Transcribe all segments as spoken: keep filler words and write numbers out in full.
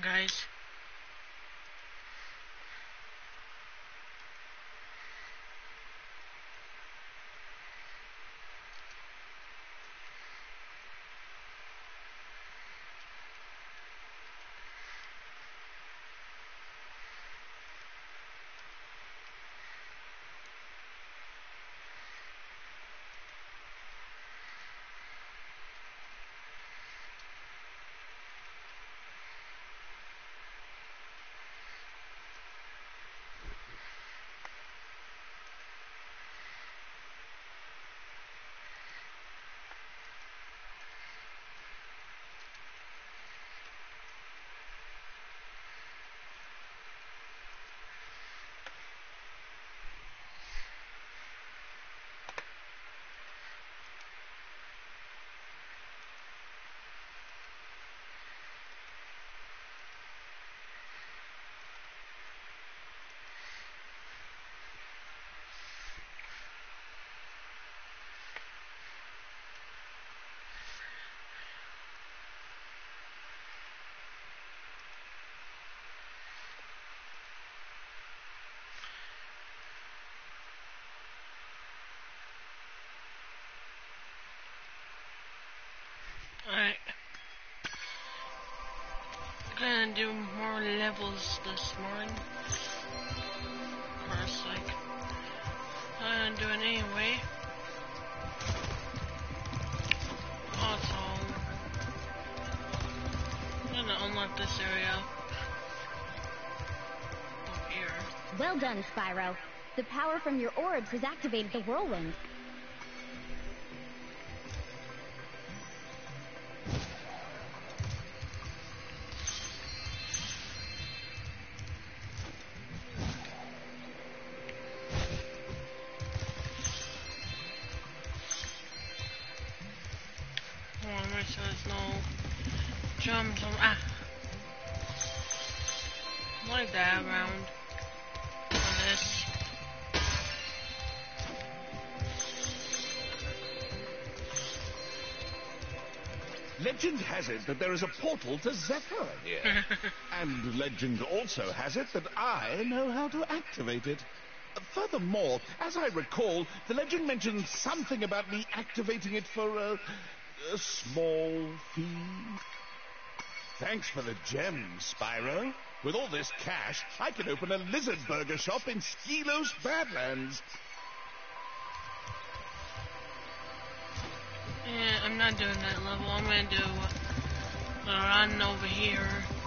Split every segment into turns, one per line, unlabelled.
guys. Alright. Gonna do more levels this morning. Of course, like, I'm gonna do it anyway. Also, I'm gonna unlock this area up here.
Well done, Spyro. The power from your orbs has activated the whirlwind.
So there's no jumps on ah like that around on this.
Legend has it that there is a portal to Zephyr here. And legend also has it that I know how to activate it. Furthermore, as I recall, the legend mentioned something about me activating it for a... a small fee. Thanks for the gems, Spyro. With all this cash, I can open a lizard burger shop in Skelos Badlands.
Yeah, I'm not doing that level. I'm gonna do the run over here.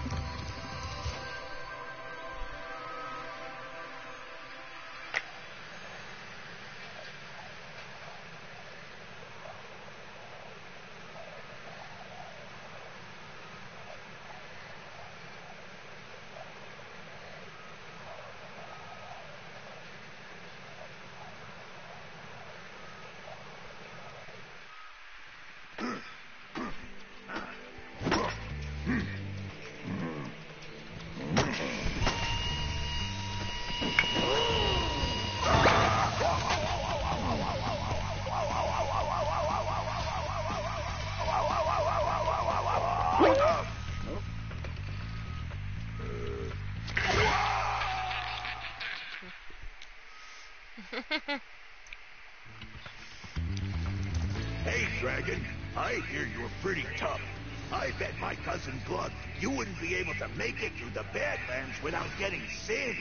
Hey, Dragon, I hear you're pretty tough. I bet my cousin Glug you wouldn't be able to make it through the Badlands without getting singed.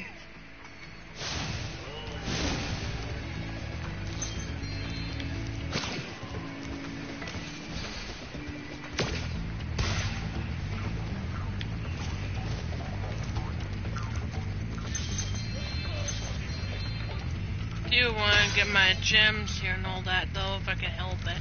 I do want to get my gems here and all that, though, if I can help it.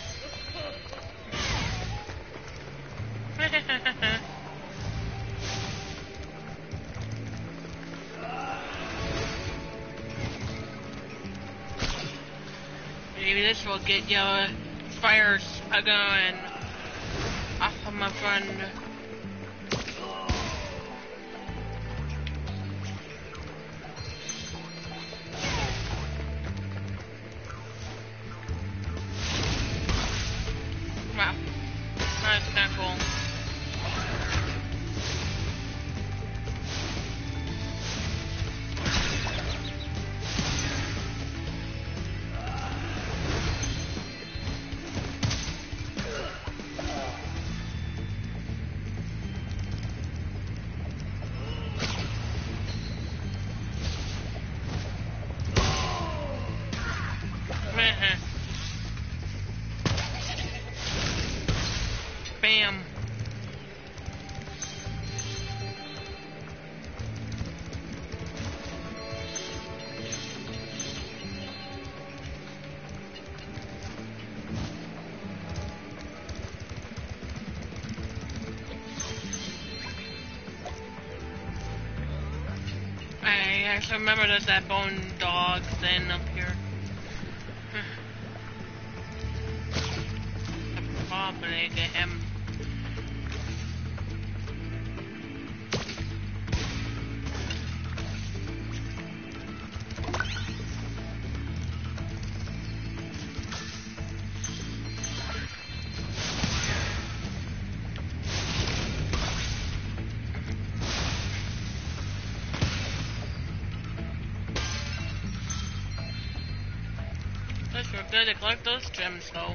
Maybe this will get your fires going off of my friend. Wow, that's kind of cool. Yeah, so remember there's that bone dog thing up here. I'll probably get him. We're good to collect those gems, though.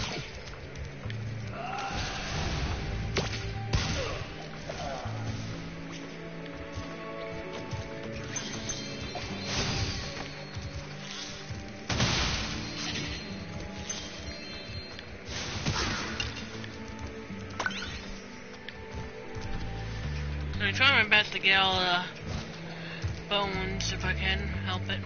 So I'm trying my best to get all the bones if I can help it.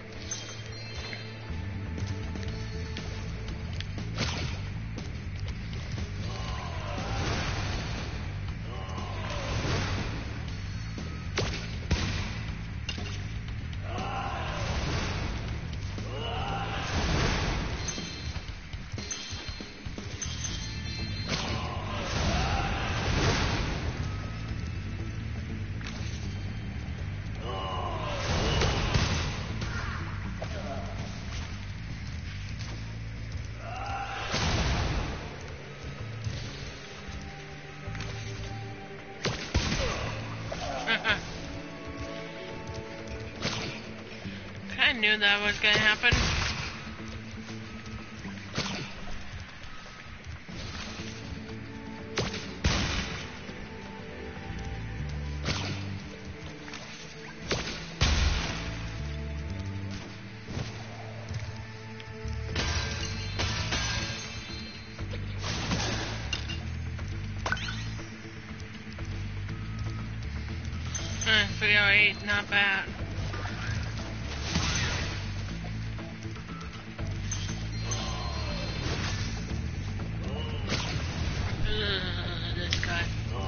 I knew that was gonna happen. Uh, three oh eight, not bad. Ugh, this guy.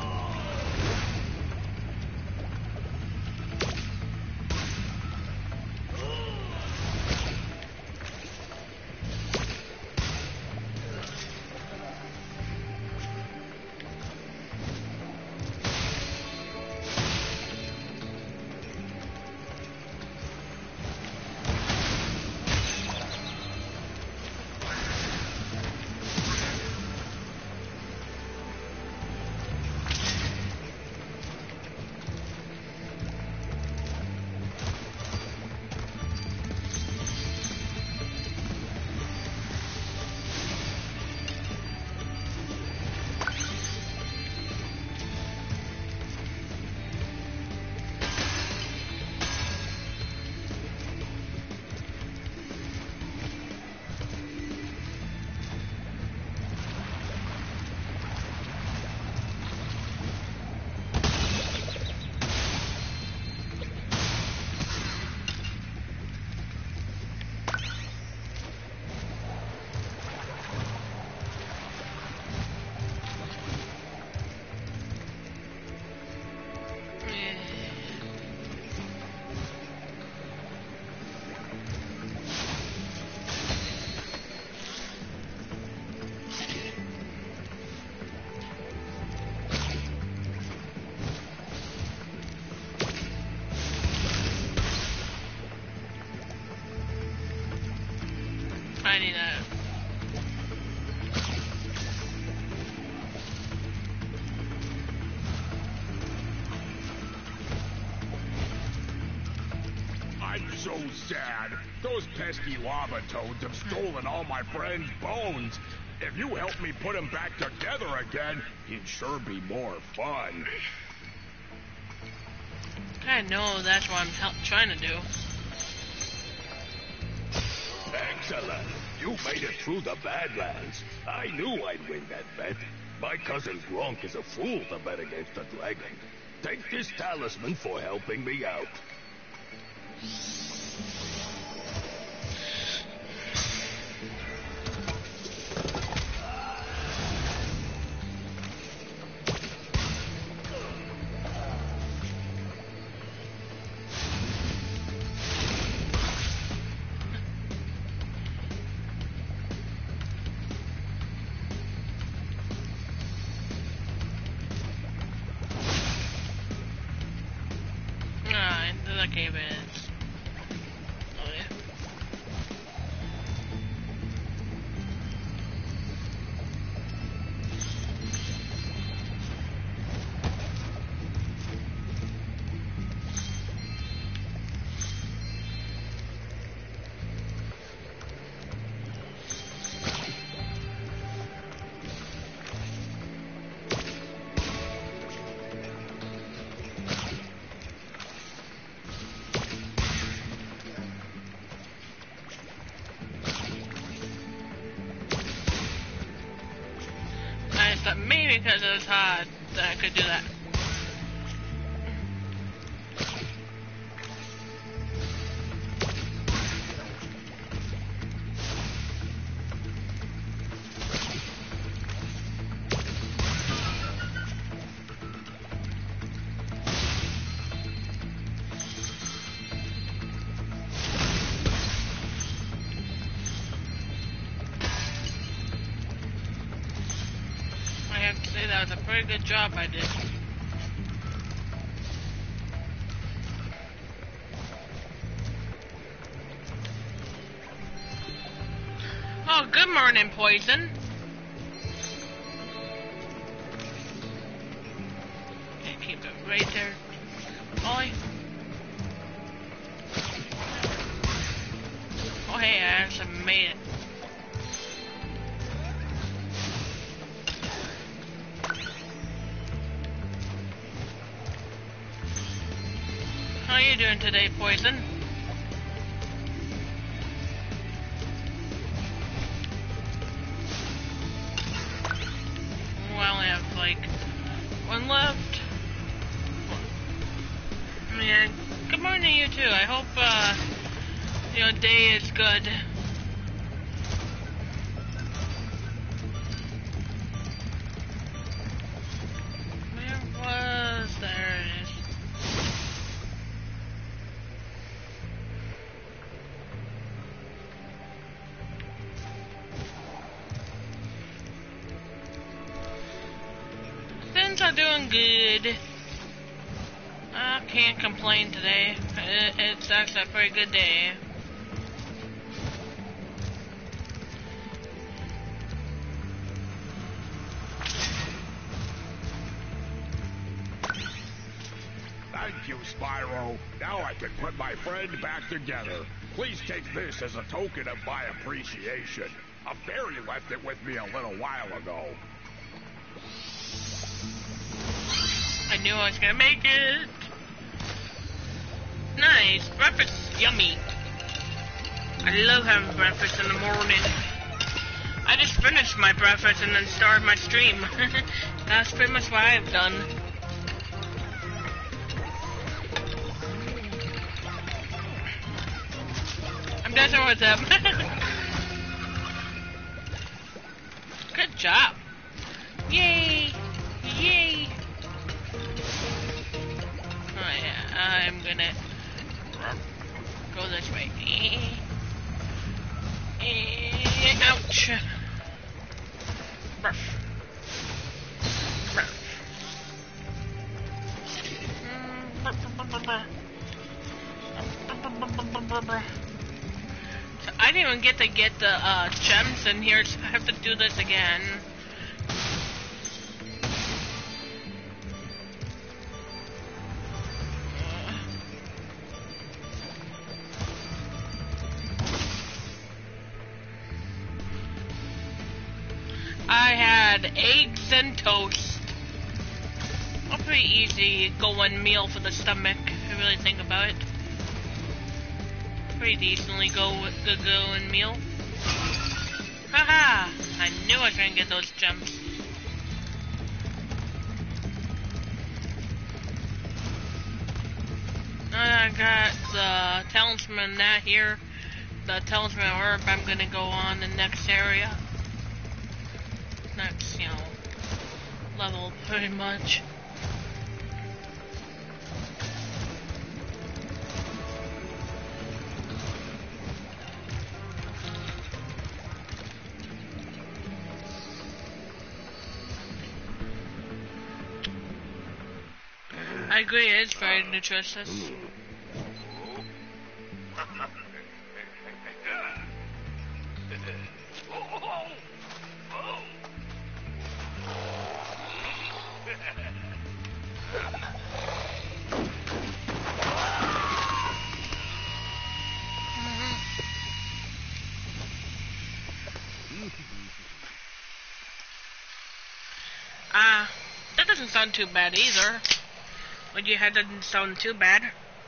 I need a...
I'm so sad. Those pesky lava toads have stolen all my friend's bones. If you help me put them back together again, it'd sure be more fun.
I know that's what I'm help trying to do.
Excellent. You made it through the Badlands. I knew I'd win that bet. My cousin Gronk is a fool to bet against a dragon. Take this talisman for helping me out.
that cave is. Oh yeah. I thought maybe because it was hot that I could do that. I have to say that was a pretty good job I did. Oh, good morning, Poison. Okay, keep it right there. Ollie. Oh, hey, I actually made it. How you doing today, Poison? Well, I only have like one left. Yeah, good morning, you too. I hope uh, your day is good. Where was there it is? Things are doing good. I can't complain today. It, it's actually a pretty good day.
Thank you, Spyro. Now I can put my friend back together. Please take this as a token of my appreciation. A fairy left it with me a little while ago.
I knew I was gonna make it. Nice. Breakfast is yummy. I love having breakfast in the morning. I just finished my breakfast and then started my stream. That's pretty much what I've done. I'm dancing with them. Good job. Yay. Yay. Oh yeah, I'm gonna go this way. Ouch. Ruff. Ruff. So I didn't even get to get the uh, gems in here, so I have to do this again. I had eggs and toast. A pretty easy going meal for the stomach, if you really think about it. Pretty decently go good going meal. Haha! I knew I was gonna get those gems. I got the talisman that here. The talisman herb I'm gonna go on the next area. Next, you know, level pretty much. I agree, it's very nutritious. Ah, uh, that doesn't sound too bad either. What you had doesn't sound too bad.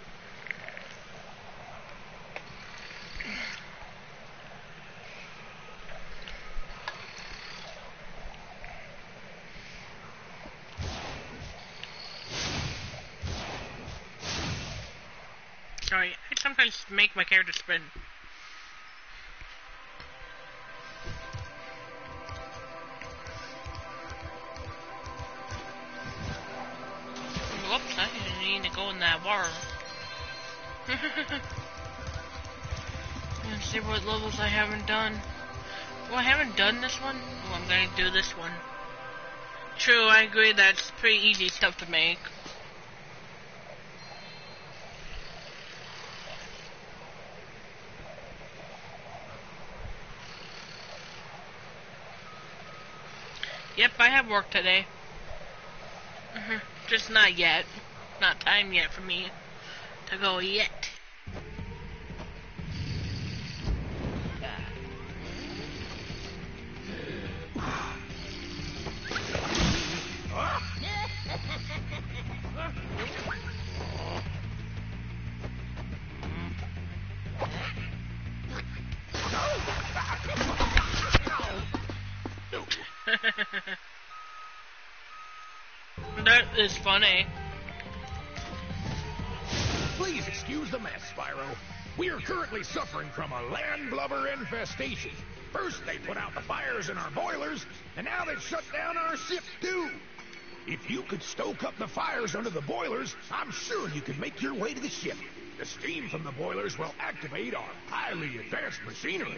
Sorry, I sometimes make my character spin. Whoops, I didn't need to go in that water. Let's see what levels I haven't done. Well, I haven't done this one. Oh, I'm gonna do this one. True, I agree that's pretty easy stuff to make. Yep, I have work today. Mm-hmm. Just not yet. Not time yet for me to go yet. That is funny.
Please excuse the mess, Spyro. We are currently suffering from a land blubber infestation. First they put out the fires in our boilers, and now they've shut down our ship too. If you could stoke up the fires under the boilers, I'm sure you could make your way to the ship. The steam from the boilers will activate our highly advanced machinery.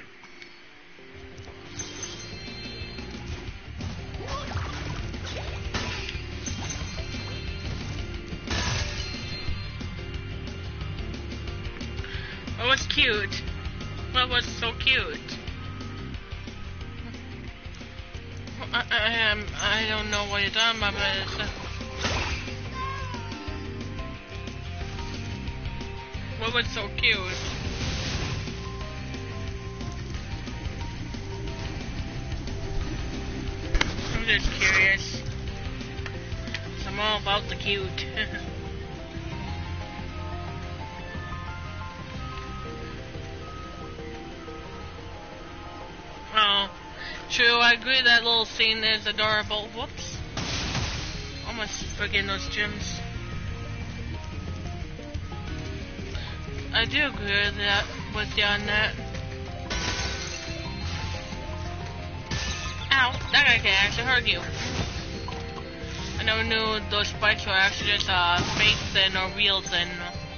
What was cute? What was so cute? I, I, um, I don't know what you're talking about, but it's, uh, what was so cute? I'm just curious. I'm all about the cute. Oh, true, I agree that little scene is adorable. Whoops. Almost forgetting those gems. I do agree with that, with you on that. Ow, that guy can actually hurt you. I never knew those spikes were actually just uh, fakes and or reals and...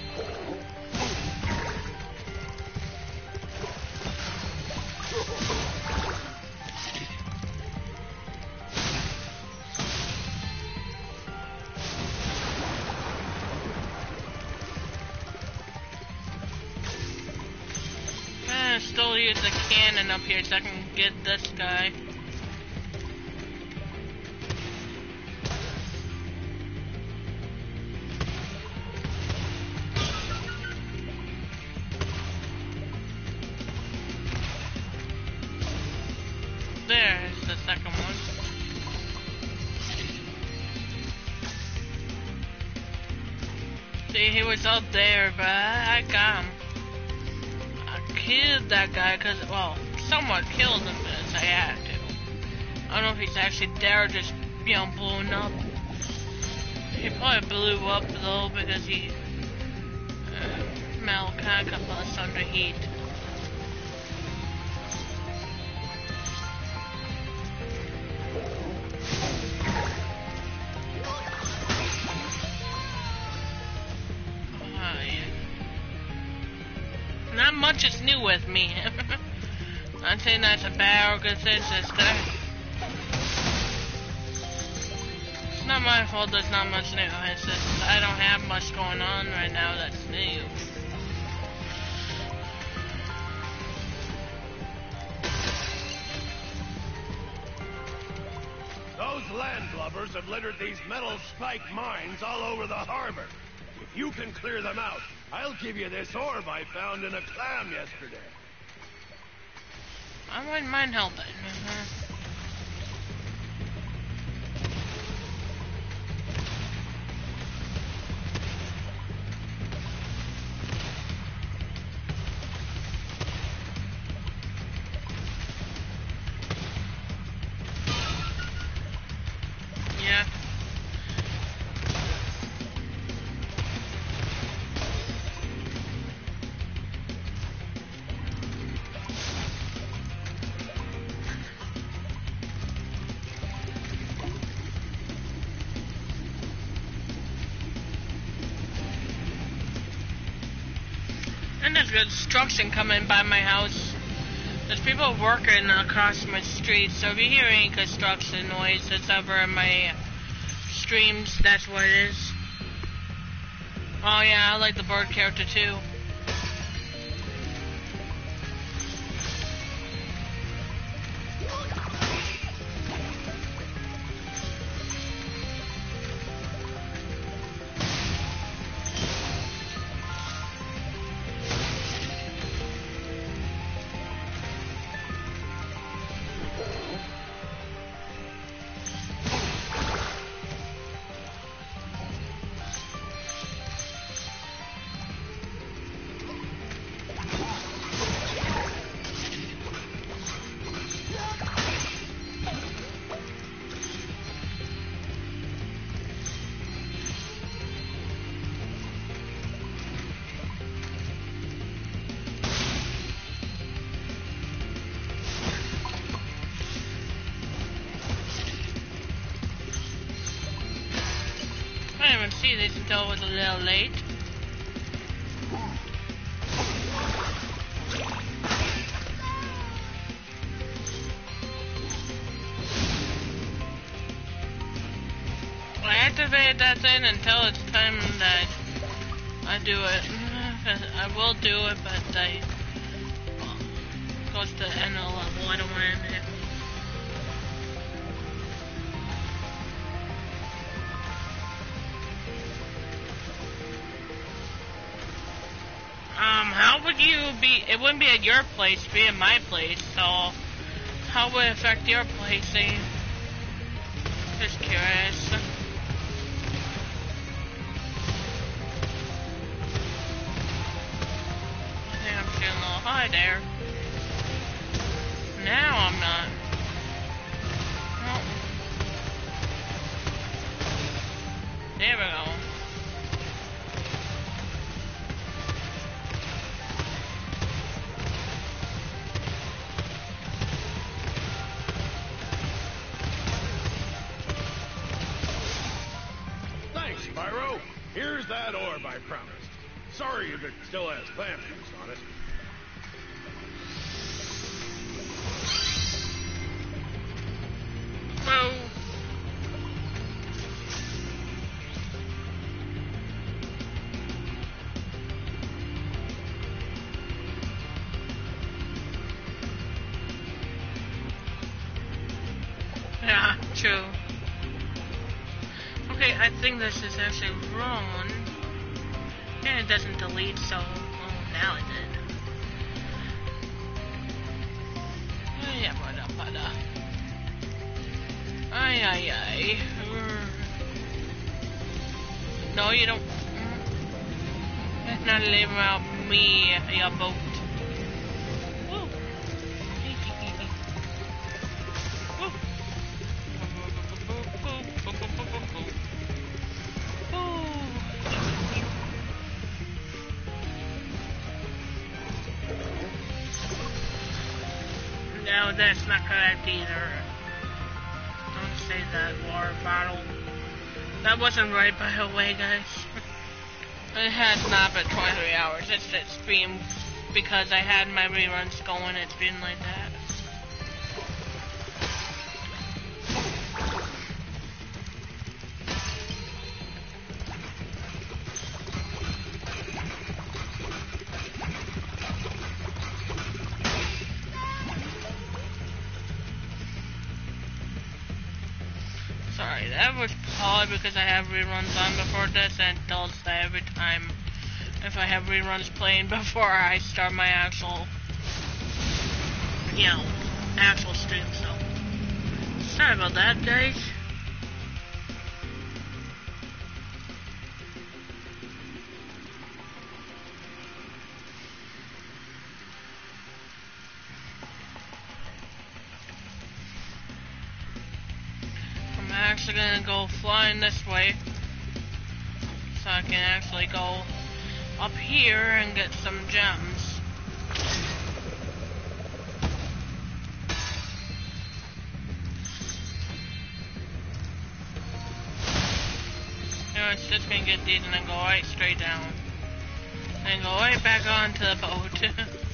Still use the cannon up here so I can get this guy. There's the second one. See, he was up there, but I got him. Killed that guy because, well, somewhat killed him as I had to. I don't know if he's actually there or just, you know, blown up. He probably blew up though because he, uh, Mel kind of got us under heat. Not much is new with me. I'm saying that's a bad or good thing, sister. It's not my fault there's not much new. It's just I don't have much going on right now that's new.
Those land blubbers have littered these metal spike mines all over the harbor. If you can clear them out, I'll give you this orb I found in a clam yesterday.
I wouldn't mind helping. Uh-huh. Yeah. And there's construction coming by my house. There's people working across my street, so if you hear any construction noise that's over in my streams, that's what it is. Oh yeah, I like the bird character too. I didn't even see this until it was a little late. I activated that thing until it's time that I do it. I will do it, but I it goes to the end of the level. I don't want to end it. Um, how would you be, it wouldn't be at your place, it'd be at my place, so how would it affect your place? Eh? Just curious. I think I'm feeling a little high there. Now I'm not. Oh. There we go.
Spyro, here's that orb I promised. Sorry if it still has plant juice on it.
Well, yeah, true. Okay, I think this is actually wrong. And it doesn't delete, so well, now it did. Yeah, but uh, but uh. Ay ay ay. No, you don't. Let's not leave out me, your boat. Woo. No, that's not correct either. Don't say that, water bottle. That wasn't right, by the way, guys. It has not been twenty-three hours. It's it's been because I had my reruns going. It's been like that. Sorry, that was probably because I have reruns on before this, and it does that every time if I have reruns playing before I start my actual, you know, actual stream, so sorry about that, guys. I'm actually gonna go flying this way, so I can actually go up here and get some gems. You know, it's just gonna get these and then go right straight down. And go right back onto the boat.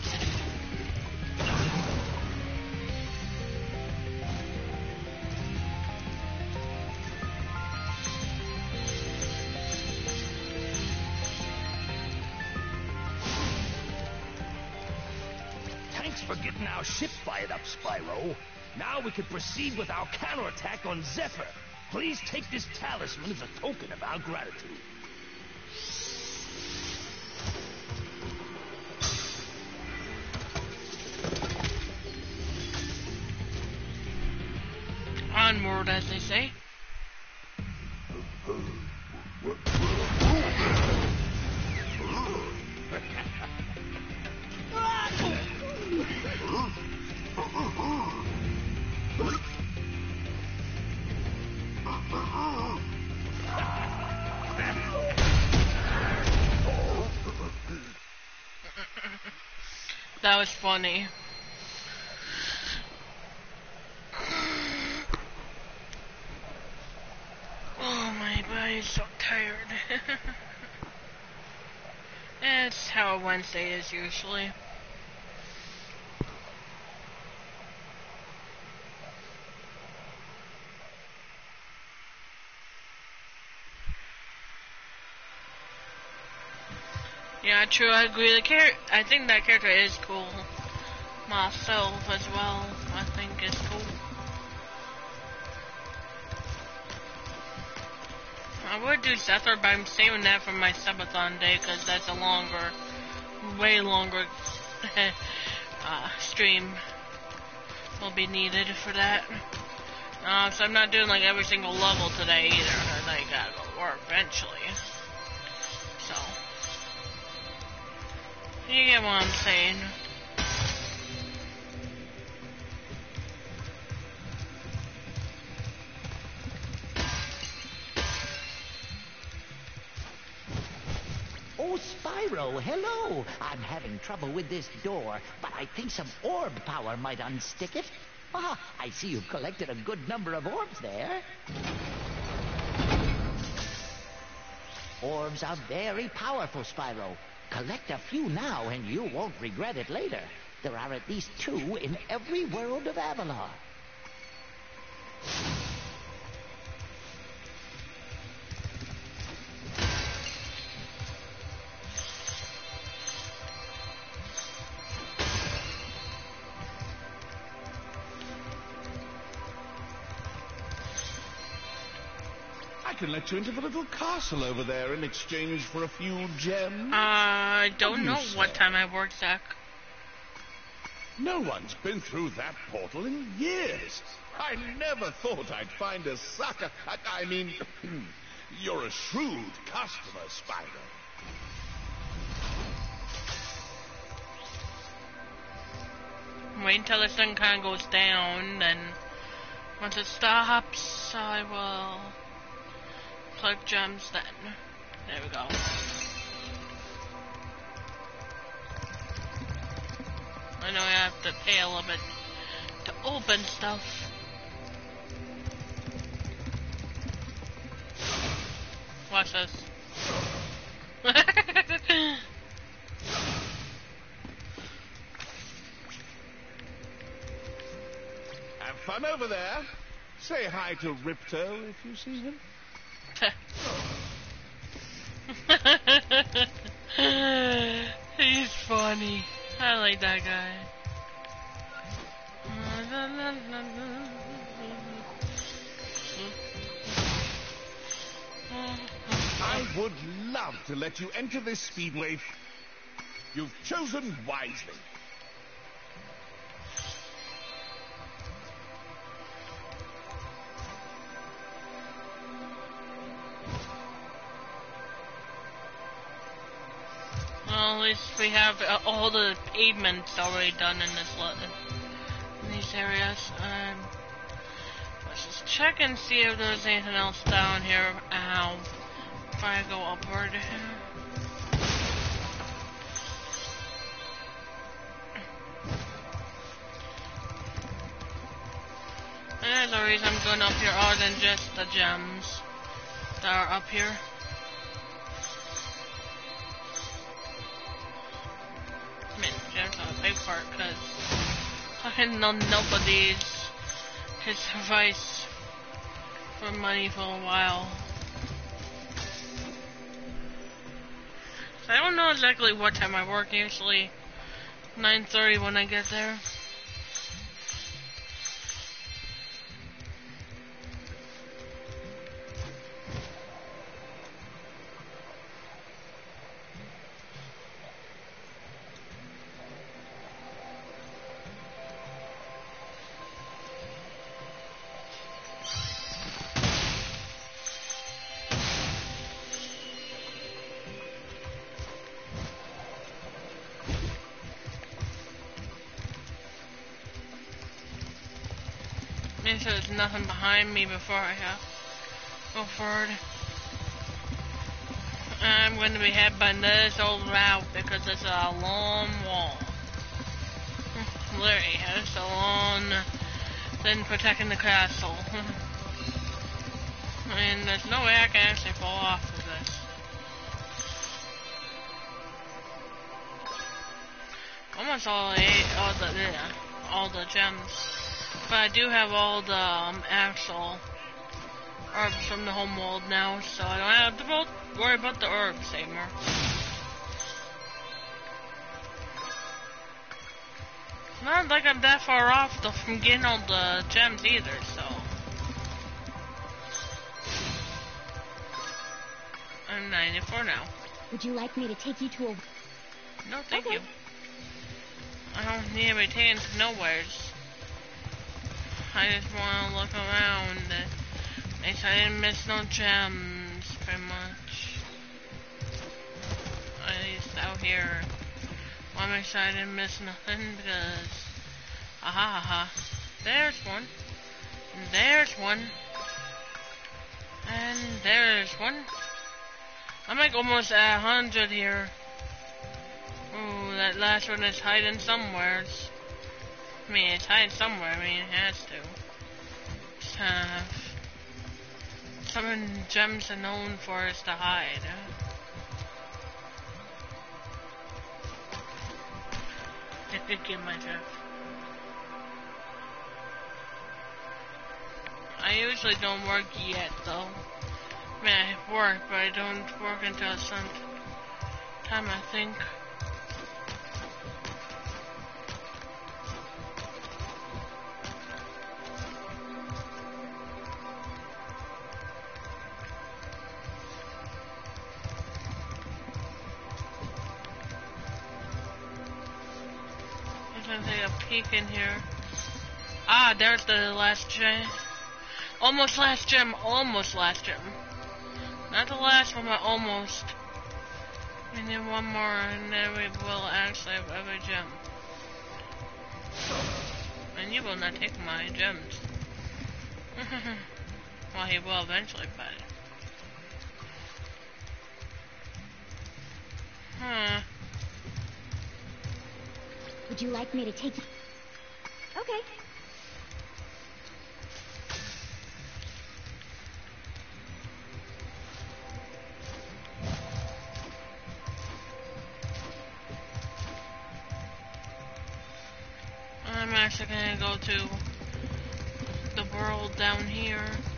Thanks for getting our ship fired up, Spyro. Now we can proceed with our counterattack on Zephyr. Please take this talisman as a token of our gratitude.
Onward, as they say. That was funny. Oh, my body's so tired. It's how a Wednesday is usually. Yeah, true, I agree. The char- I think that character is cool. Myself as well, I think is cool. I would do Zephyr, but I'm saving that for my subathon day, because that's a longer, way longer uh, stream will be needed for that. Uh, so I'm not doing like every single level today either, because I gotta go to work eventually. So, you get what I'm saying.
Oh, Spyro, hello. I'm having trouble with this door, but I think some orb power might unstick it. Ah, I see you've collected a good number of orbs there. Orbs are very powerful, Spyro. Collect a few now and you won't regret it later. There are at least two in every world of Avalor.
I can let you into the little castle over there in exchange for a few gems.
Uh, I don't
What do you
know
say?
what time I work, Zach.
No one's been through that portal in years. I never thought I'd find a sucker. I, I mean, you're a shrewd customer, Spyro.
Wait until the sun kind of goes down, then once it stops, I will collect gems then. There we go. I know I have to pay a little bit to open stuff. Watch this.
Have fun over there. Say hi to Ripto if you see him.
He's funny. I like that guy.
I would love to let you enter this speedway. You've chosen wisely.
we have uh, all the pavements already done in this le in these areas. Um, let's just check and see if there's anything else down here. Ow. If I go upward. And there's a reason I'm going up here other than just the gems that are up here. I mean, gems are a big part because fucking no, nobody's has sufficed for money for a while. So I don't know exactly what time I work, usually nine thirty when I get there. Make sure there's nothing behind me before I uh, go forward. I'm going to be headbutting this old route because it's a long wall. Literally, it's a long thing protecting the castle. And there's no way I can actually fall off of this. Almost all the all the yeah, all the gems. But I do have all the um, actual herbs from the home world now, so I don't have to worry about the herbs anymore. It's not like I'm that far off though from getting all the gems either, so. I'm ninety-four now.
Would you like me to take you to a...
No, thank
Okay.
you. I don't need to be taken to nowheres. I just want to look around. Make sure I didn't miss no gems, pretty much. At least out here. Want to make sure I didn't miss nothing because... Aha, aha. There's one. And there's one. And there's one. I'm like almost at a hundred here. Ooh, that last one is hiding somewhere. I mean, it's hiding somewhere. I mean, it has to. Just have some gems are known for is to hide. Get my drift. I usually don't work yet, though. I mean, I work, but I don't work until some time, I think. I'm gonna take a peek in here. Ah, there's the last gem. Almost last gem, almost last gem. Not the last one, but almost. And then one more, and then we will actually have every gem. And you will not take my gems. Well, he will eventually, but... Huh.
Would you like me to take you? Okay.
I'm actually gonna go to the world down here.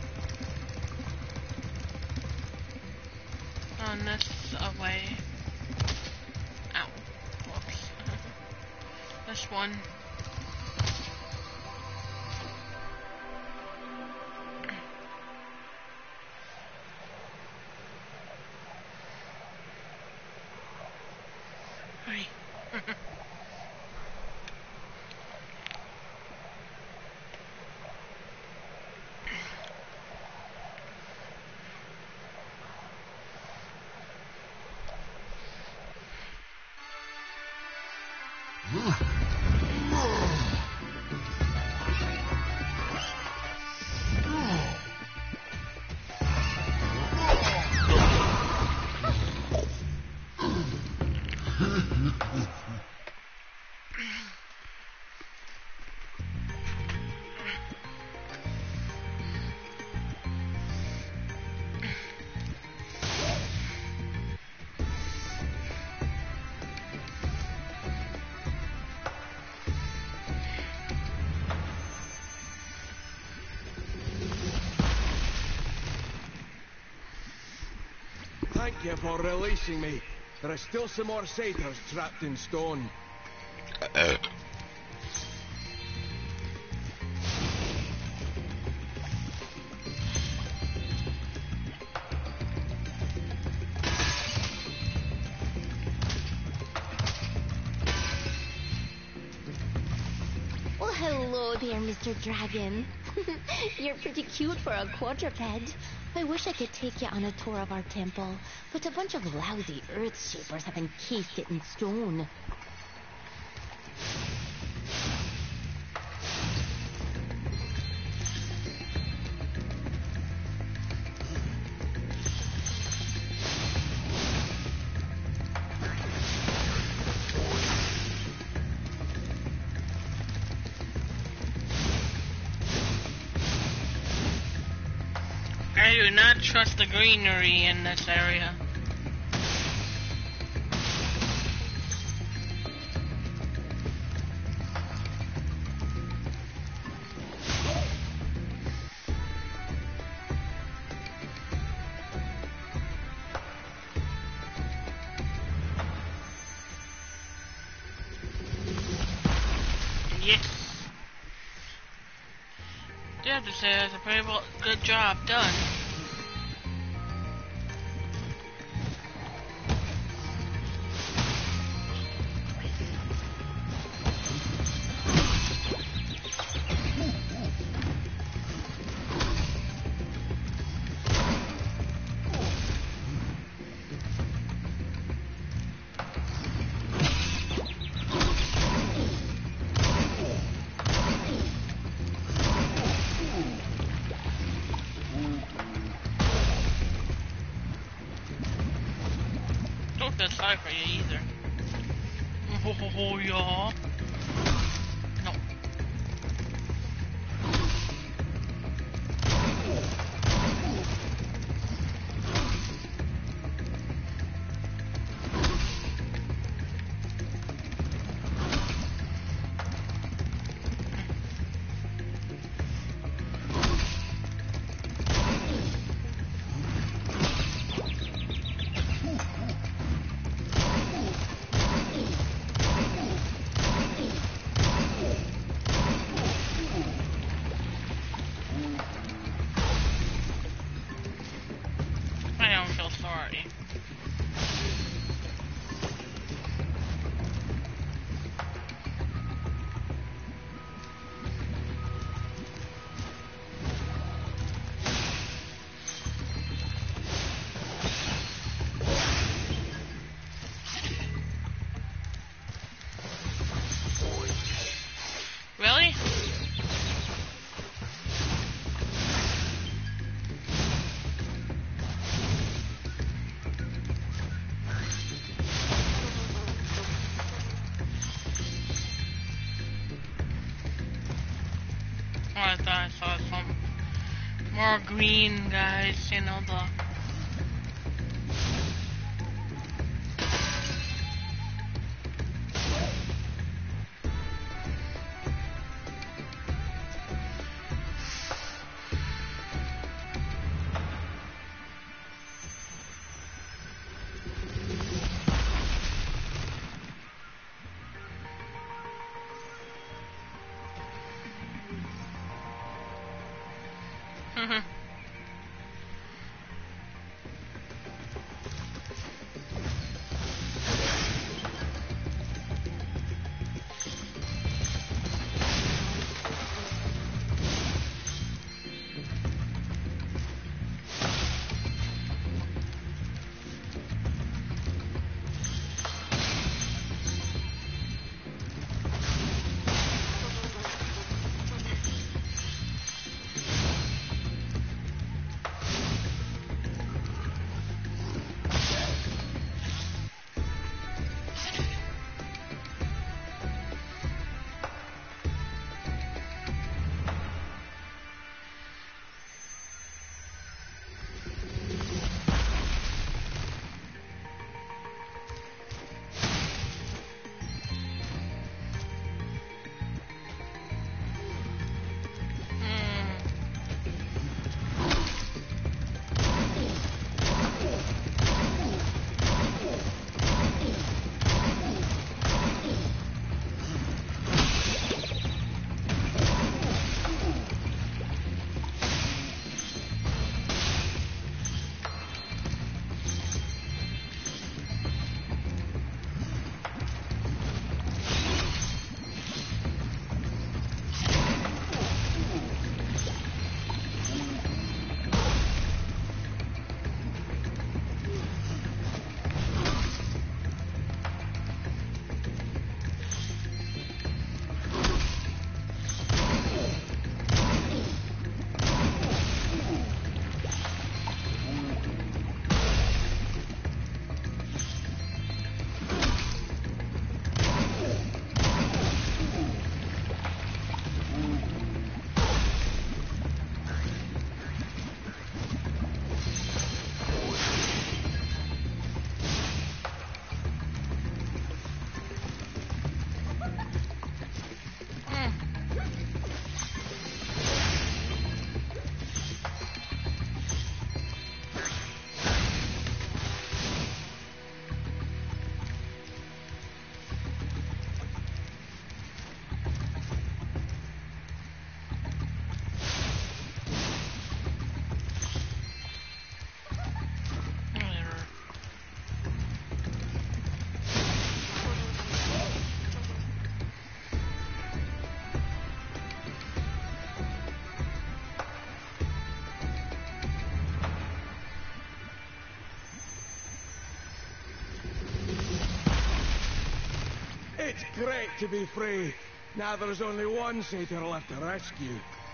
On this away. Ow. Whoops. This one. Hurry.
thank you for releasing me. There are still some more satyrs trapped in stone.
Uh-oh.
Well, hello there, Mister Dragon. You're pretty cute for a quadruped. I wish I could take you on a tour of our temple, but a bunch of lousy earth-shapers have encased it in stone.
I do not trust the greenery in this area. Yes. I have to say that's a pretty well, good job done. Don't feel sorry for you either. Oh, yeah. No. I don't feel sorry. Really? Oh, I thought I saw some more green guys, you know, the...
It's great to be free. Now there's only one satyr left to rescue.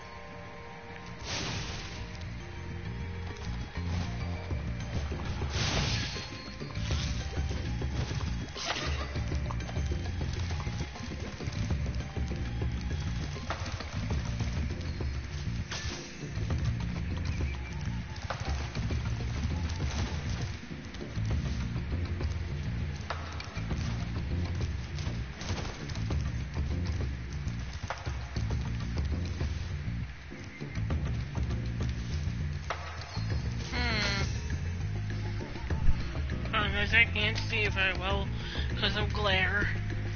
I can't see very well because of glare.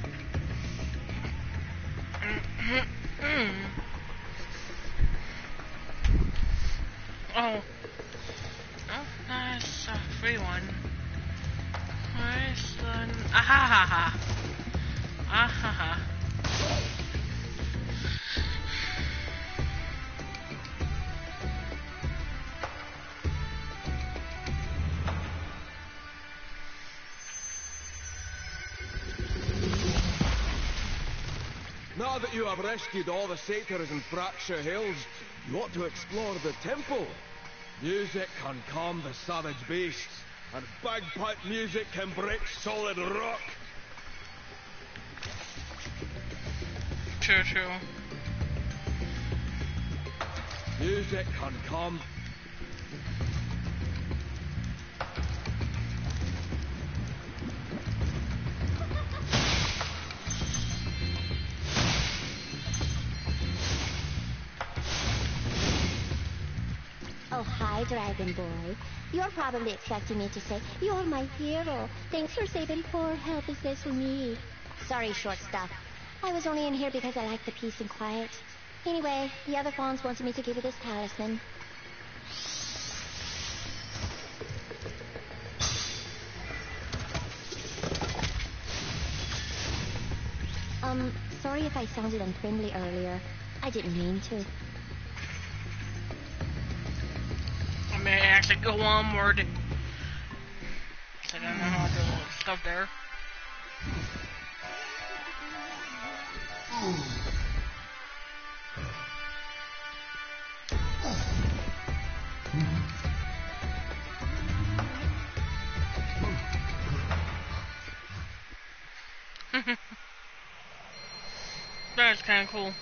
Oh. Oh, nice. Uh, free one. Nice one. Ah ha ha ha. Ah ha ha.
Now that you have rescued all the satyrs in Fracture Hills, you ought to explore the temple. Music can calm the savage beasts, and bagpipe music can break solid rock.
True, true.
Music can calm...
Oh, hi, Dragon Boy. You're probably expecting me to say, "You're my hero. Thanks for saving poor, helpless little me." Sorry, short stuff. I was only in here because I like the peace and quiet. Anyway, the other fawns wanted me to give you this talisman. Um, sorry if I sounded unfriendly earlier. I didn't mean to.
I may actually go onward. I don't know how to do all the stuff there. That's kind of cool.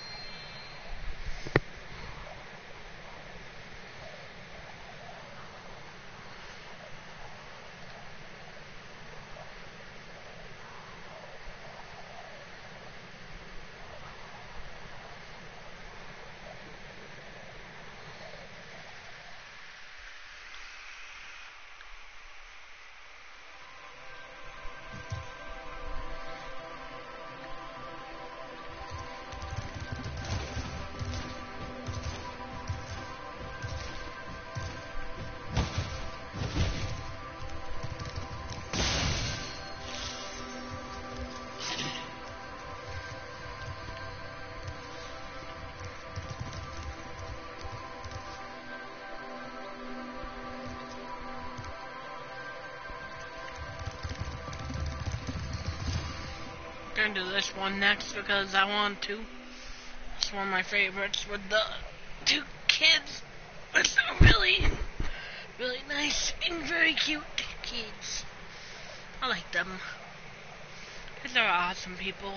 Gonna do this one next because I want to. It's one of my favorites with the two kids. It's really, really nice and very cute kids. I like them. Because they're awesome people.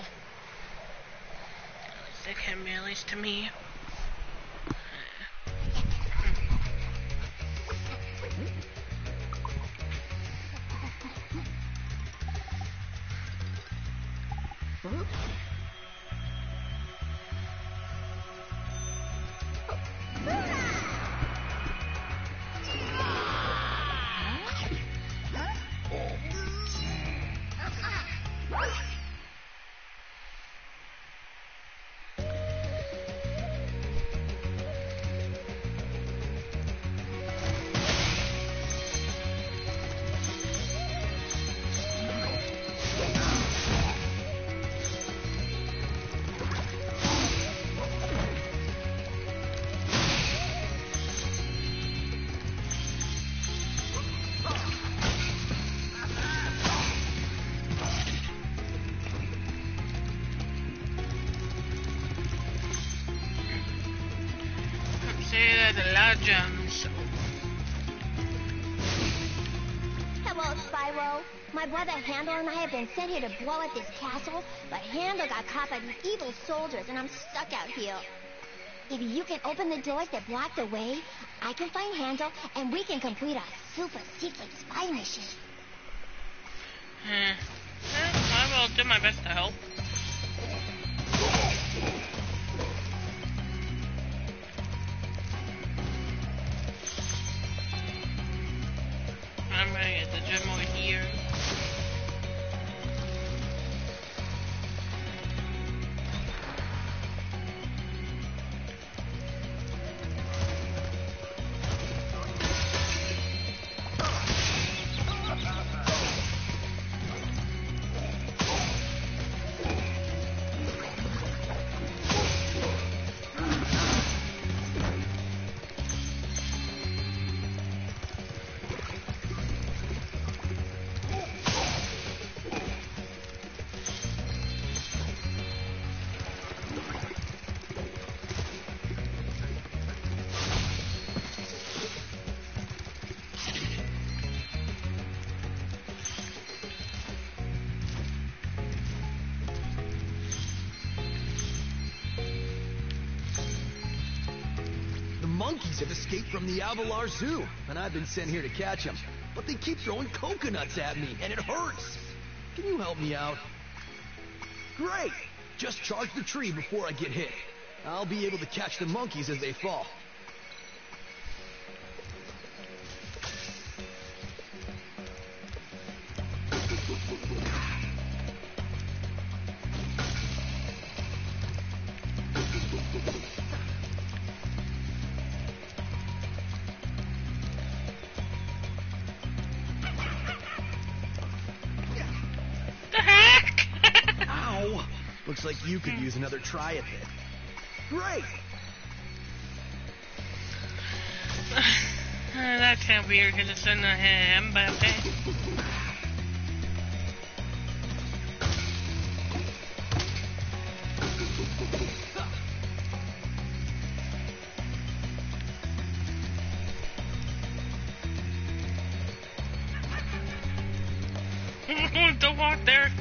At least they can be, at least to me. Yeah, that's a lot of gems.
Hello, Spyro. My brother Handel and I have been sent here to blow at this castle, but Handel got caught by these evil soldiers, and I'm stuck out here. If you can open the doors that block the way, I can find Handel, and we can complete a super secret spy mission.
Hmm. Eh, I will do my best to help. I'm gonna get the gem over here.
Monkeys have escaped from the Avalar Zoo, and I've been sent here to catch them. But they keep throwing coconuts at me, and it hurts. Can you help me out? Great! Just charge the tree before I get hit. I'll be able to catch the monkeys as they fall. Looks like you could use another try at this. Great!
uh, that's kind of weird because it's in the ham, but okay. Don't walk there.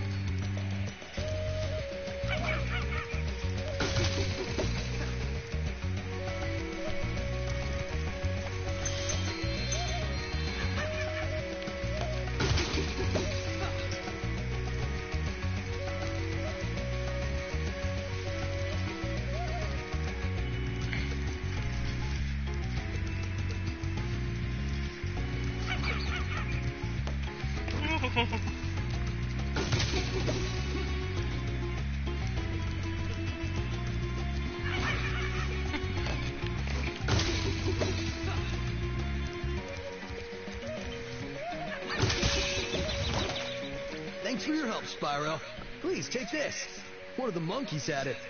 Thanks for your help, Spyro. Please, take this. One of the monkeys had it.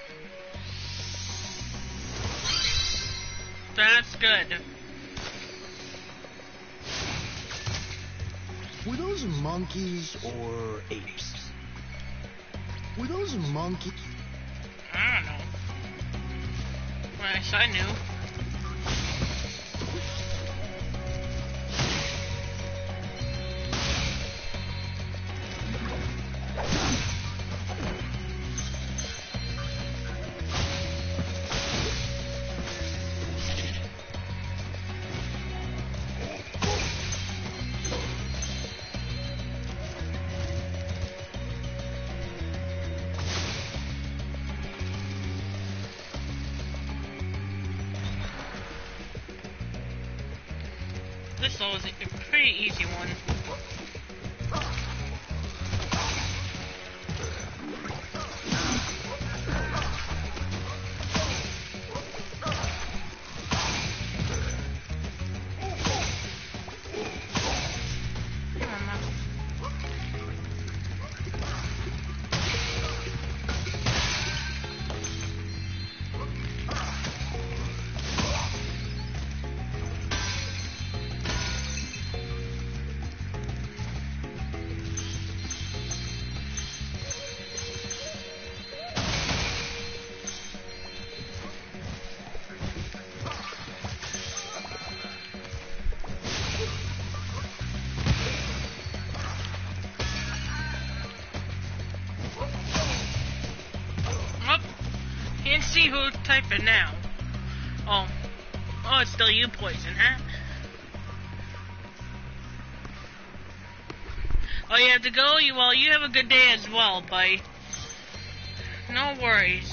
That's good.
Were those monkeys or apes? Were those monkeys?
I don't know. Well, I guess I knew. This level is a pretty easy one. see who's typing now. Oh. Oh, it's still you, Poison, huh? Oh, you have to go? You, well, you have a good day as well, buddy. No worries.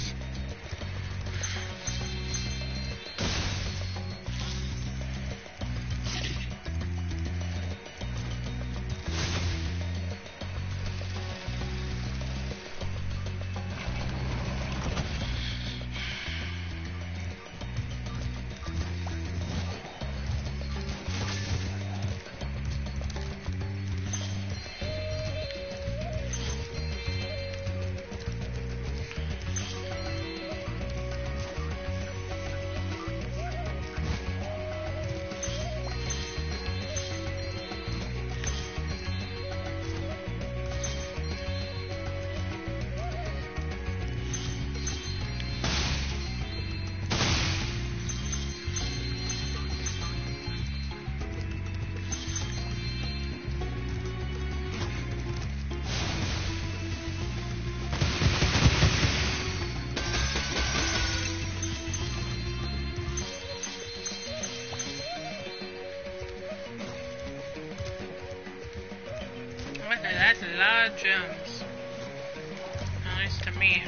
That's a lot of gems. Nice to me.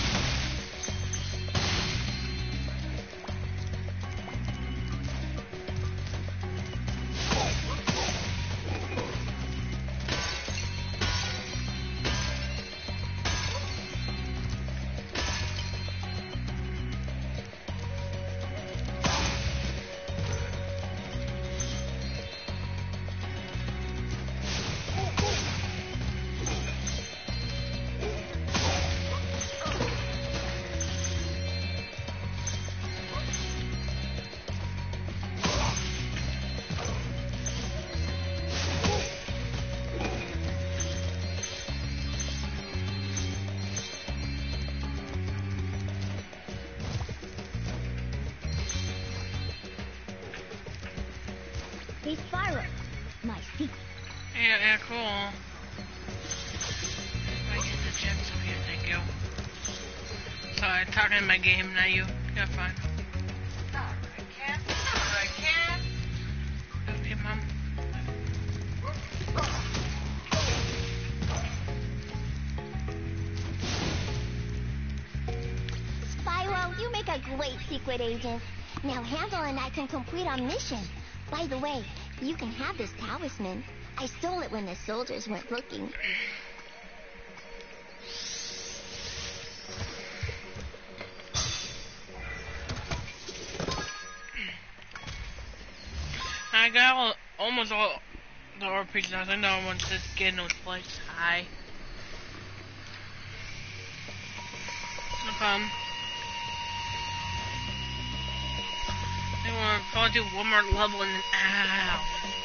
Hey, Spyro. My secret.
Yeah, yeah, cool. I get the gems up here, thank you. Sorry, I'm talking in my game, now you. You're fine.
I can't. I can't.
Okay, Mom.
Spyro, you make a great secret agent. Now Hansel and I can complete our mission. By the way, you can have this talisman. I stole it when the soldiers weren't looking.
I got all, almost all the R P Gs. I think that one says get no place. Hi. No problem. I think we'll probably do one more level and then ow.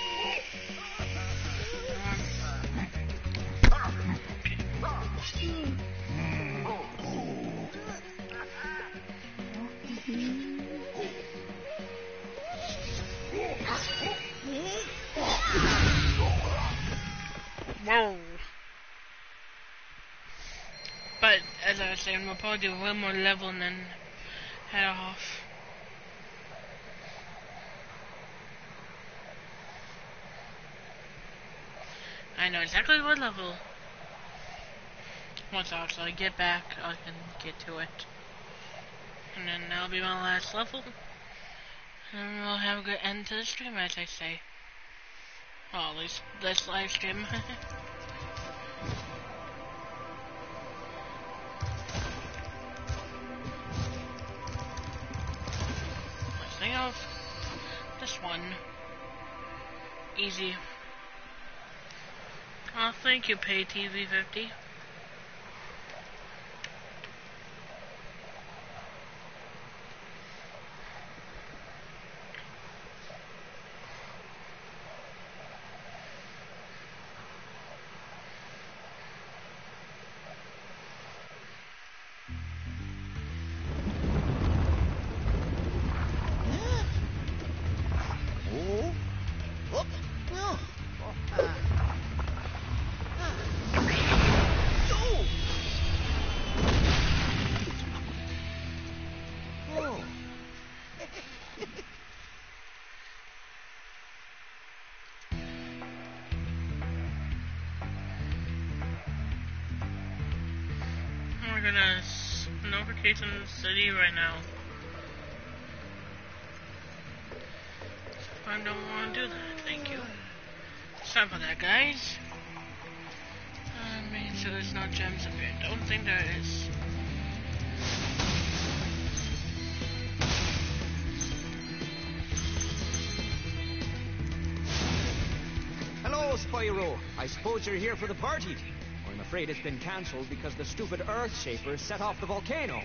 Whoa. But as I was saying, we'll probably do one more level and then head off. I know exactly what level. Once after I get back, I can get to it. And then that'll be my last level. And we'll have a good end to the stream, as I say. Well, at least this live stream. Let's think of this one. Easy. Oh, thank you, Pay T V fifty. goodness. Notification city right now. I don't want to do that, thank you. Sorry about that, guys. I'm making sure there's no gems up here. Don't think there is.
Hello, Spyro. I suppose you're here for the party. I'm afraid it's been cancelled because the stupid Earth Shaper set off the volcano.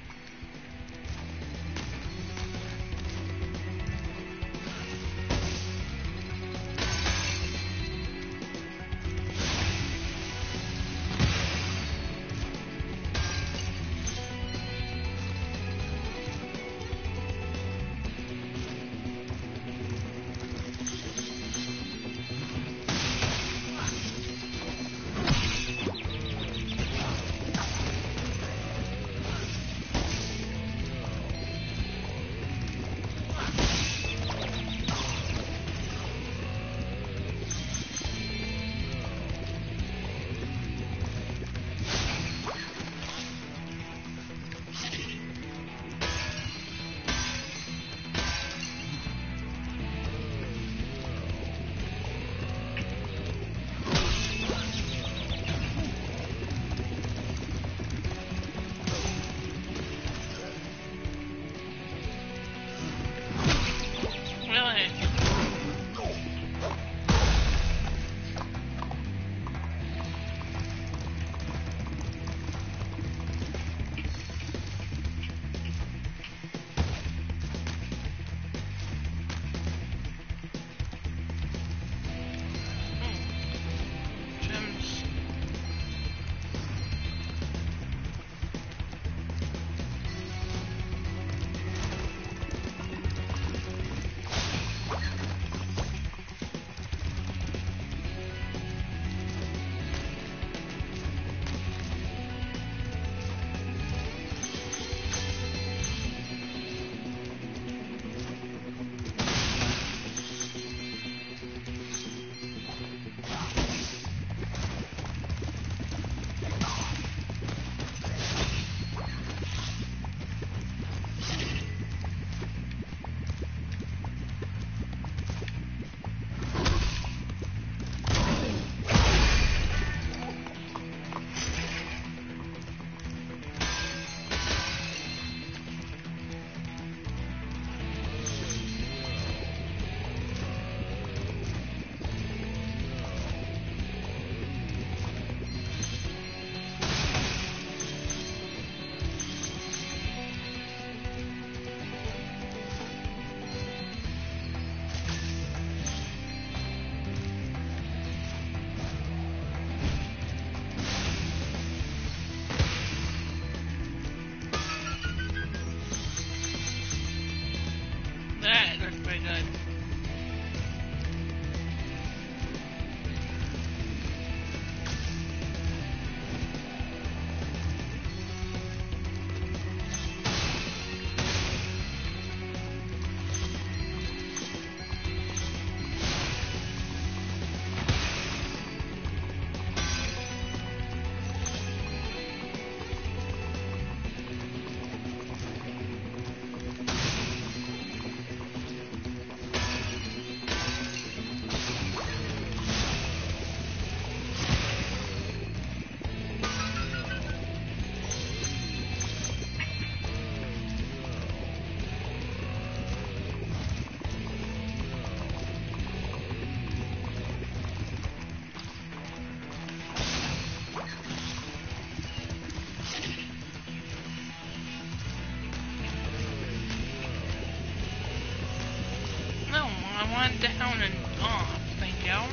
Down and off, thank you.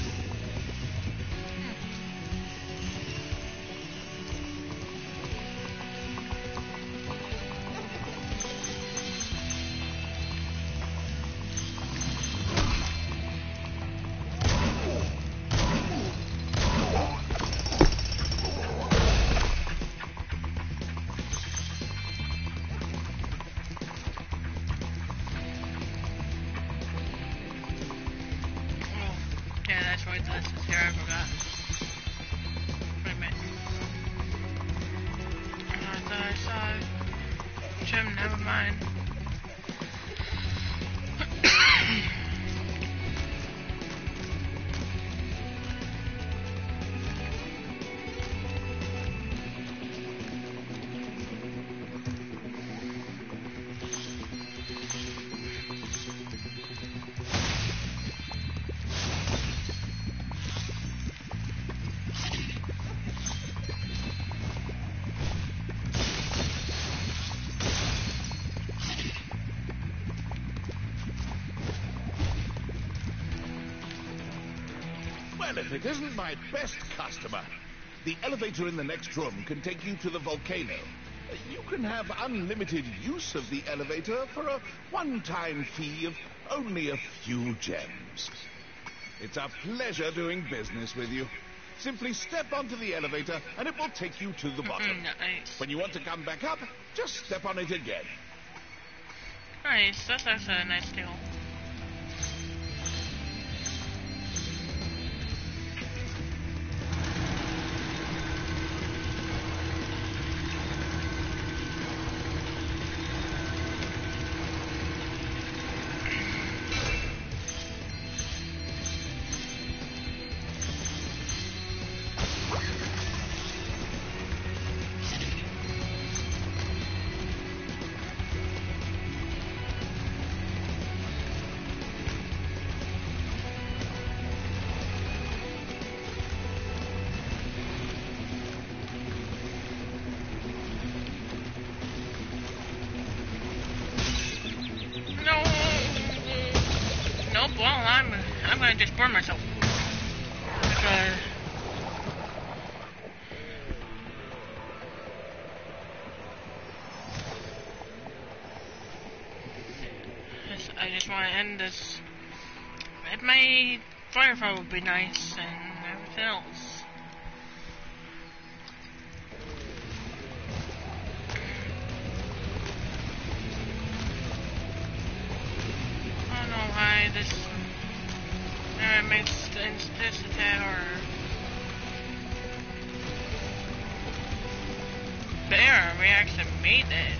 This is here, I forgot. Wait a minute. him, never mind.
Well, if it isn't my best customer. The elevator in the next room can take you to the volcano. You can have unlimited use of the elevator for a one-time fee of only a few gems. It's a pleasure doing business with you. Simply step onto the elevator and it will take you to the bottom.
Nice.
When you want to come back up, just step on it again.
Nice, that's actually a nice deal. Well, I'm I'm gonna just burn myself because I just want to end this. If my firefly would be nice and everything else. I don't know why this uh, makes sense this attack or there we actually made it.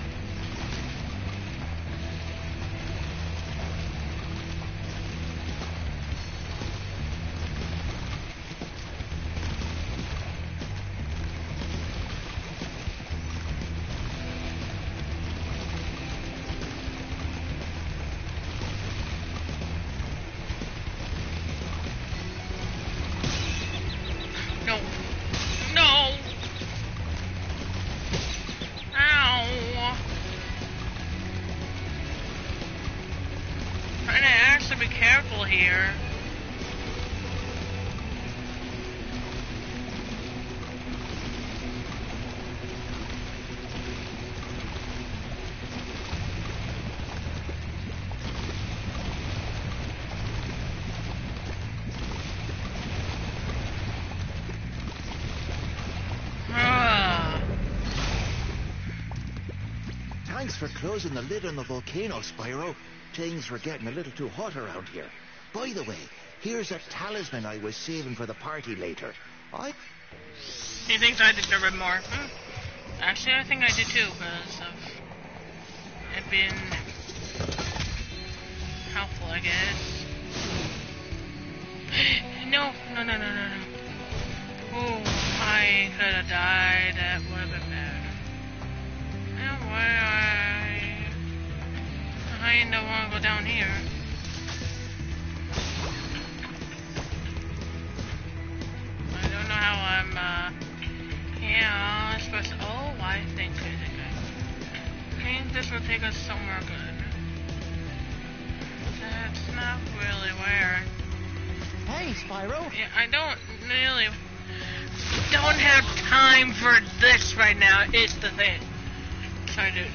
No. No. Ow. Trying to actually be careful here.
Thanks for closing the lid on the volcano, Spyro. Things were getting a little too hot around here. By the way, here's a talisman I was saving for the party later. I...
He thinks I deserve it more. Hmm. Actually, I think I did too, because of it being helpful, I guess. No, no, no, no, no, no. Oh, I could have died. That would have been bad. And why I... I don't want to go down here. I don't know how I'm, uh... yeah, I'm supposed to... Oh, I think I think I... I think this will take us somewhere good. That's not really where...
Hey, Spyro.
Yeah, I don't really... don't have time for this right now. It's the thing. Sorry, dude.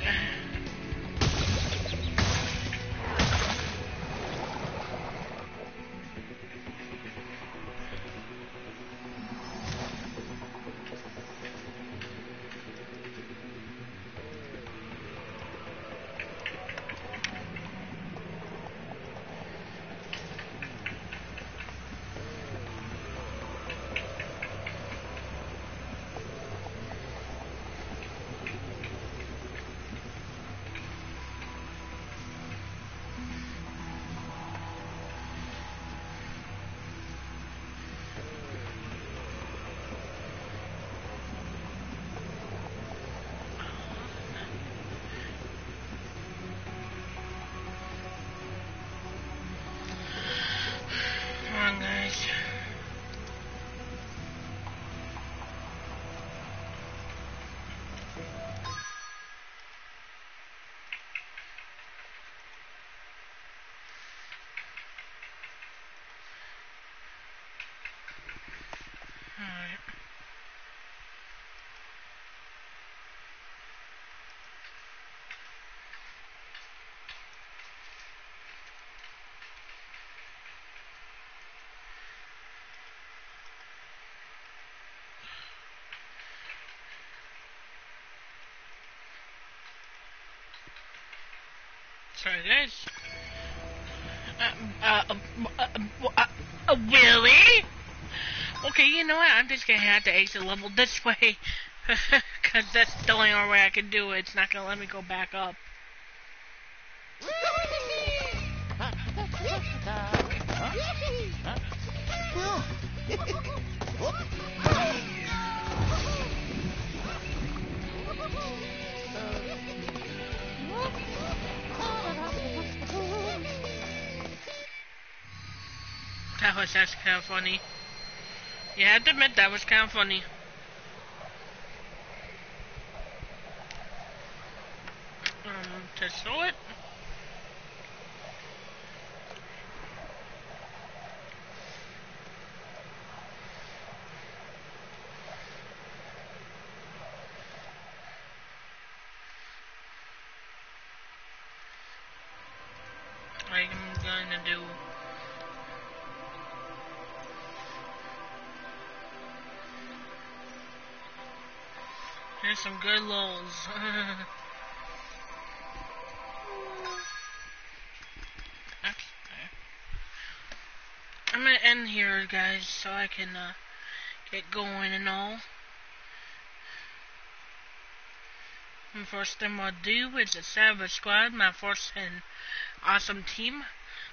Sorry, guys. Uh, uh, uh, uh, uh, uh, really? Okay, you know what? I'm just gonna have to exit level this way. Because that's the only other way I can do it. It's not gonna let me go back up. That was actually kind of funny. You have to admit that was kind of funny. Um, to show it. I'm gonna do. There's some good lulls. I'm gonna end here, guys, so I can uh, get going and all. And first thing I'll do is a Savage Squad, my first and awesome team.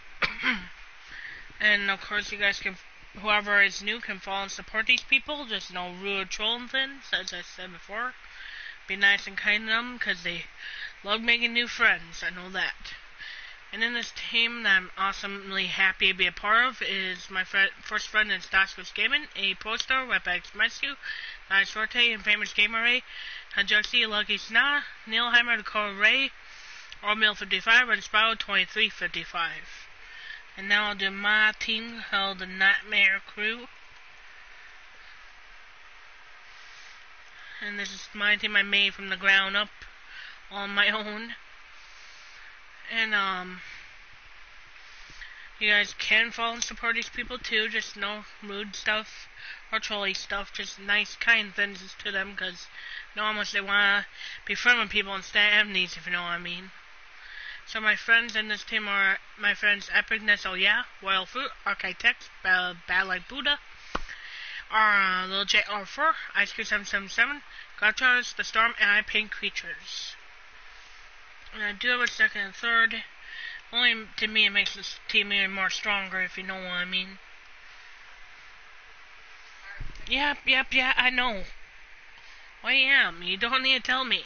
And of course, you guys can, whoever is new, can follow and support these people. Just no rude trolling things, as I said before. Be nice and kind to them, because they love making new friends. I know that. And in this team that I'm awesomely happy to be a part of is my fr first friend in Staskus Gaming, a pro star, Webx Mescu, Nice Sorte, and Famous Gamer Ray, Hajuxi, Lucky Sna, Neilheimer, Dakota Ray, Ormill fifty-five, and Spyro twenty-three fifty-five. And now I'll do my team called the Nightmare Crew. And this is my team I made from the ground up on my own. And, um, you guys can follow and support these people too, just no rude stuff or trolly stuff, just nice, kind things to them, because you know how much they want to be friends with people instead of enemies, if you know what I mean. So my friends in this team are my friends Epicness, oh yeah, Royal Fruit, Architects, Bad, Bad Like Buddha, our uh, Little J R four, Ice Cream seven seven seven, Gotchas, The Storm, and I Paint Creatures. And I do have a second and third. Only to me it makes this team even more stronger, if you know what I mean. Yep, yep, yeah, I know. I am. You don't need to tell me.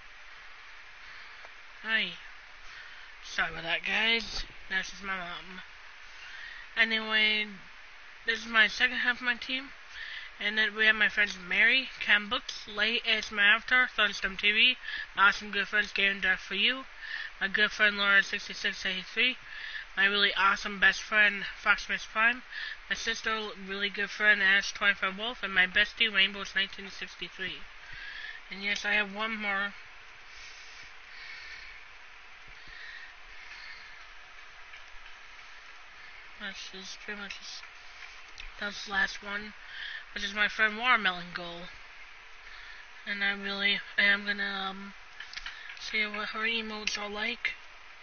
Hi. Sorry about that, guys. That's just my mom. Anyway, this is my second half of my team. And then we have my friends Mary, Cam Books, Late A S M R Avatar, Thunderstorm T V, my awesome good friends Game Death for You, my good friend Laura sixty-six eighty-three, my really awesome best friend Foxsmith Prime, my sister really good friend Ash twenty-five Wolf, and my bestie Rainbows nineteen sixty-three. And yes, I have one more. That's just pretty much just, that's the last one, which is my friend Watermelon Goal. And I really am gonna um, see what her emotes are like.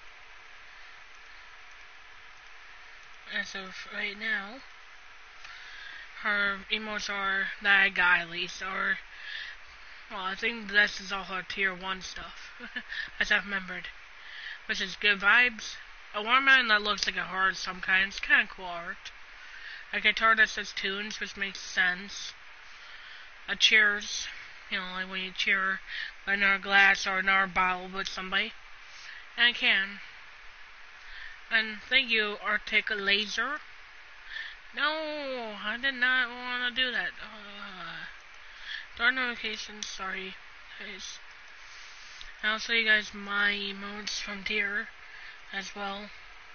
As of right now, her emotes are that I got at least, or well, I think this is all her tier one stuff, as I've remembered, which is good vibes. A watermelon that looks like a heart of some kind. It's kind of cool art. A guitar that says tunes, which makes sense. A cheers, you know, like when you cheer another glass or another bottle with somebody. And a can. And thank you, Arctic Laser. No, I did not want to do that. Uh, dark notifications, sorry, guys. I'll show you guys my emotes from tier as well.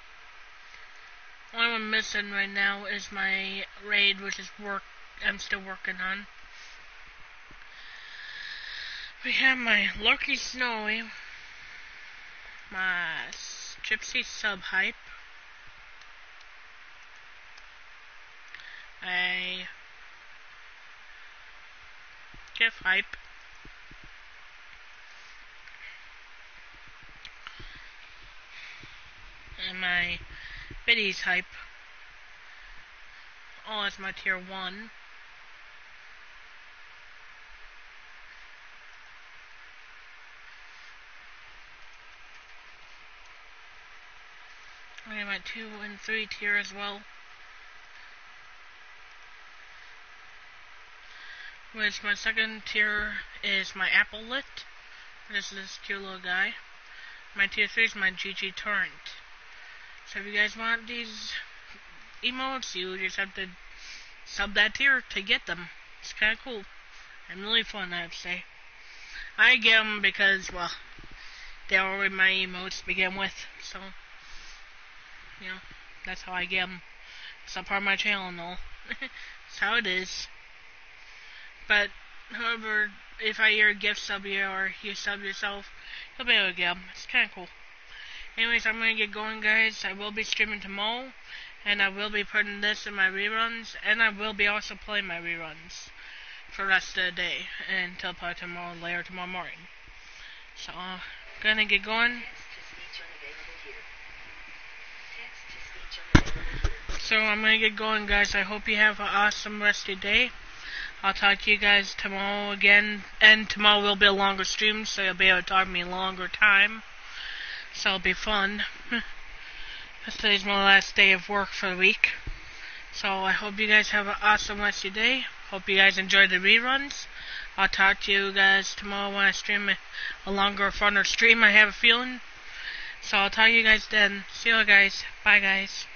Only one missing right now is my raid, which is work I'm still working on. We have my Lucky Snowy, my Gypsy Sub Hype, a GIF Hype, and my Biddy's hype. All as my tier one. I have my two and three tier as well. Which my second tier is my Apple Lift. This is this cute little guy. My tier three is my G G Torrent. So if you guys want these emotes, you just have to sub that tier to get them. It's kind of cool and really fun, I have to say. I get them because, well, they're already my emotes to begin with, so, you know, that's how I get them. It's not part of my channel and all. That's how it is. But, however, if I hear a gift sub you or you sub yourself, you'll be able to get them. It's kind of cool. Anyways, I'm going to get going, guys. I will be streaming tomorrow, and I will be putting this in my reruns, and I will be also playing my reruns for the rest of the day until probably tomorrow, later tomorrow morning. So, uh, gonna get going. So, I'm gonna get going, guys. I hope you have an awesome rest of your day. I'll talk to you guys tomorrow again, and tomorrow will be a longer stream, so you'll be able to talk to me a longer time. So it'll be fun. Today's my last day of work for the week. So I hope you guys have an awesome rest of your day. Hope you guys enjoy the reruns. I'll talk to you guys tomorrow when I stream a longer, funner stream, I have a feeling. So I'll talk to you guys then. See you guys. Bye, guys.